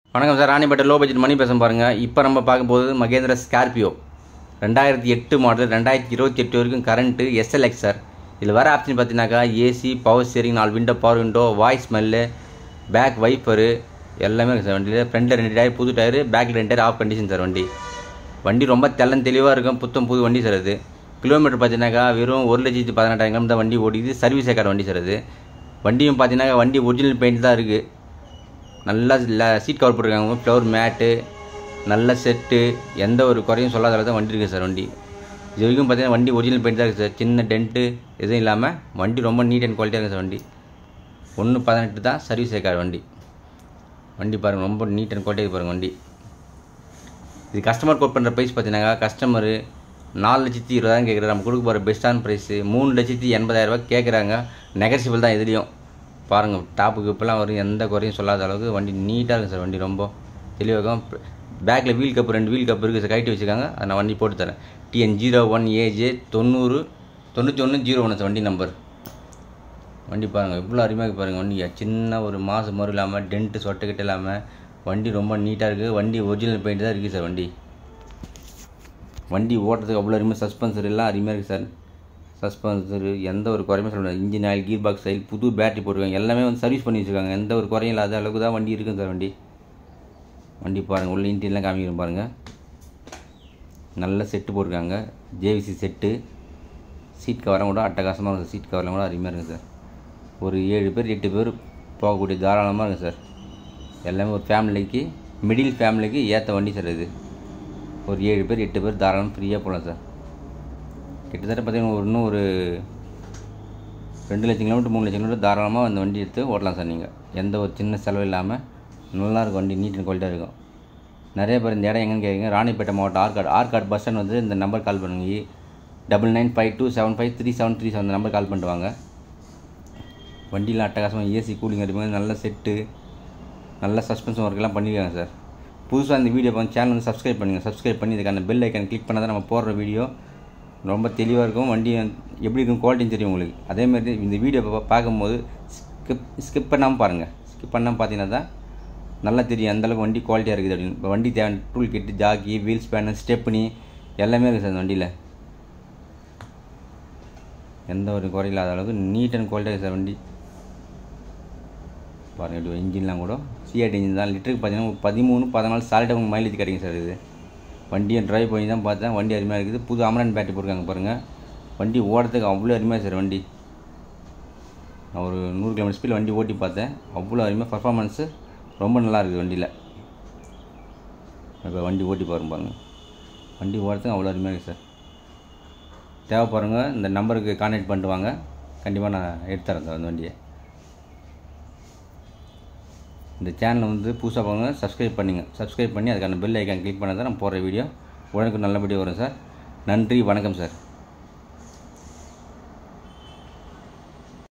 வணக்கம் sir, Ranipet low budget மணி பேச பாருங்கள். இப்போ நம்ம பார்க்கும்போது மகேந்திரா ஸ்கார்பியோ 2008 மாடல் 2028 வரைக்கும் கரண்ட்டு எஸ்எல்எக்ஸ் சார். இதில் வர ஆப்ஷன் பார்த்தீங்கன்னாக்கா AC, power steering, 4 window, power window, voice smell, back wiper எல்லாமே இருக்குது சார். வண்டியில் ஃப்ரண்ட்டில் 2 டயர் புது டயரு, பேக்கில் 2 டயர் ஆஃப் கண்டிஷன் சார். வண்டி ரொம்ப தெளிவாக இருக்கும். புது வண்டி சார். அது கிலோமீட்டர் பார்த்தீங்கன்னாக்கா வெறும் 1,18,000 கிலோமீட்டர் தான் வண்டி ஓடிக்குது. சர்வீஸ் ஏக்கார வண்டி சார். அது வண்டியும் பார்த்தீங்கன்னா வண்டி ஒரிஜினல் பெயிண்ட் தான் இருக்குது. நல்லா சீட் கவர் போட்டிருக்காங்க, ஃப்ளவர் மேட்டு, நல்ல செட்டு, எந்த ஒரு குறையும் சொல்லாத அளவு தான் வண்டி இருக்குது சார். வண்டி இது வரைக்கும் பார்த்தீங்கன்னா வண்டி ஒரிஜினல் பெயிண்ட் தான் இருக்குது சார். சின்ன டென்ட்டு எதுவும் இல்லாமல் வண்டி ரொம்ப நீட் அண்ட் குவாலிட்டியாக இருக்குது சார். வண்டி 1,18 தான் சர்வீஸ் ஏக்கார் வண்டி பாருங்கள், ரொம்ப நீட் அண்ட் குவாலிட்டியாக பாருங்கள் வண்டி. இது கஸ்டமர் கோட் பண்ணுற ப்ரைஸ் பார்த்தீங்கன்னா கஸ்டமரு 4,20,000 கேட்குறாரு. நம்ம கொடுக்க போகிற பெஸ்ட்டான ப்ரைஸு 3,80,000 கேட்குறாங்க. நெகசிபிள் தான் எதுலேயும். பாருங்கள், டாப்புக்கு இப்போலாம் வரும், எந்த குறையும் சொல்லாத அளவுக்கு வண்டி நீட்டாக இருக்குது சார். வண்டி ரொம்ப தெளிவாக. பேக்கில் வீல் கப்பு 2 வீல் கப்பு இருக்குது சார், கைட்டு வச்சுருக்காங்க. அதை நான் வண்டி போட்டு தரேன். TN01AJ 909101 சார் வண்டி நம்பர். வண்டி பாருங்கள் இவ்வளோ அருமையாக பாருங்கள். வண்டி சின்ன ஒரு மாதம் மறு இல்லாமல், டென்ட்டு சொட்டைக்கிட்ட இல்லாமல் வண்டி ரொம்ப நீட்டாக இருக்குது. வண்டி ஒரிஜினல் பெயிண்ட் தான் இருக்குது சார். வண்டி ஓட்டுறதுக்கு அவ்வளோ அருமையாக. சஸ்பென்சர் எல்லாம் அருமையாக இருக்குது சார். சஸ்பென்சர் எந்த ஒரு குறையுமே சொல்ல முடியாது. Engine oil, gear box oil, புது பேட்டரி போட்டுருக்காங்க. எல்லாமே சர்வீஸ் பண்ணி வச்சுருக்காங்க. எந்த ஒரு குறையும் இல்லாத அளவுக்கு தான் வண்டி இருக்குது சார். வண்டி பாருங்கள், உள்ள இன்டீரியர்லாம் காமிக்கிறேன் பாருங்கள். நல்ல செட்டு போட்டிருக்காங்க, JVC செட்டு. சீட் கவரெலாம் கூட அட்டகாசமாக இருக்குது. சீட் கவரெலாம் கூட அருமையாக இருக்குது சார். ஒரு 7 பேர் 8 பேர் போகக்கூடிய தாராளமாக இருக்குது சார். எல்லாமே ஒரு ஃபேமிலிக்கு, மிடில் ஃபேமிலிக்கு ஏற்ற வண்டி சார். இது ஒரு 7 பேர் 8 பேர் தாராளமாக ஃப்ரீயாக போகலாம் சார். கிட்டத்தட்ட பார்த்தீங்கன்னா இன்னும் ஒரு 2 லட்சம் கிலோமீட்டர் 3 லட்சம் கிலோமீட்டர் தாராளமாக அந்த வண்டி எடுத்து ஓட்டலாம் சார். நீங்கள் எந்த ஒரு சின்ன செலவு இல்லாமல் நல்லாயிருக்கும் வண்டி. நீட் அண்ட் குவாலிட்டியாக இருக்கும். நிறைய பேர் இந்த இடம் எங்கன்னு கேட்குறீங்க. ராணிப்பேட்டை மாவட்டம் ஆர்காட் பஸ் ஸ்டாண்ட் வந்து இந்த நம்பர் கால் பண்ணுங்க. 9952753737 அந்த நம்பர் கால் பண்ணிட்டு வாங்க. வண்டியில் அட்டகாசமாக ஏசி, கூலிங் அடிப்பாங்க. நல்ல செட்டு, நல்ல சஸ்பென்ஷன் ஒர்க்கெல்லாம் பண்ணியிருக்காங்க சார். புதுசாக இந்த வீடியோ பார்த்து சேனல் வந்து சப்ஸ்கிரைப் பண்ணுங்கள். சப்ஸ்கிரைப் பண்ணி இதுக்கான பெல் ஐக்கான் கிளிக் பண்ணால் தான் நம்ம போடுற வீடியோ ரொம்ப தெளிவாக இருக்கும். வண்டி எப்படி இருக்கும் குவாலிட்டின்னு தெரியும் உங்களுக்கு. அதேமாதிரி இந்த வீடியோ பார்க்கும்போது ஸ்கிப் பண்ணாமல் பாருங்கள். ஸ்கிப் பண்ணாமல் பார்த்தீங்கன்னா தான் நல்லா தெரியும் அந்தளவுக்கு வண்டி குவாலிட்டியாக இருக்குது அப்படின்னு. இப்போ வண்டி தேவையான tool kit, jack, wheel spanner, stepney எல்லாமே இருக்குது சார். அந்த வண்டியில் எந்த ஒரு குறையில்லாத அளவுக்கு நீட் அண்ட் குவாலிட்டியாக இருக்குது சார். வண்டி பாருங்கள், இப்படி இன்ஜின்லாம் கூட C8 இன்ஜின் தான். லிட்டருக்கு பார்த்தீங்கன்னா 13-14 சாலிட்டாக உங்களுக்கு மைலேஜ் கிடைக்கும் சார். இது வண்டியை ட்ரைவ் பண்ணி தான் பார்த்தேன். வண்டி அருமையாக இருக்குது. புது அமரன் பேட்டரி போட்டிருக்காங்க பாருங்கள். வண்டி ஓடுறதுக்கு அவ்வளோ அருமையாக சார். வண்டி நான் ஒரு 100 km ஸ்பீடில் வண்டி ஓட்டி பார்த்தேன். அவ்வளோ அருமையாக பர்ஃபார்மன்ஸு ரொம்ப நல்லா இருக்குது வண்டியில். இப்போ வண்டி ஓட்டி பாருங்கள். வண்டி ஓடுறதுக்கு அவ்வளோ அருமையாக இருக்குது சார். தேவைப்படுறவங்க இந்த நம்பருக்கு கான்டாக்ட் பண்ணிட்டு வாங்க. கண்டிப்பாக நான் எடுத்துறேன் சார் அந்த வண்டியை. இந்த சேனலை வந்து புதுசாக பாருங்க, சப்ஸ்கிரைப் பண்ணுங்கள். சப்ஸ்கிரைப் பண்ணி அதுக்கான பெல் ஐக்கான் கிளிக் பண்ணால் தான் நம்ம போடுற வீடியோ உடனுக்கு நல்லபடியாக வரும் சார். நன்றி, வணக்கம் சார்.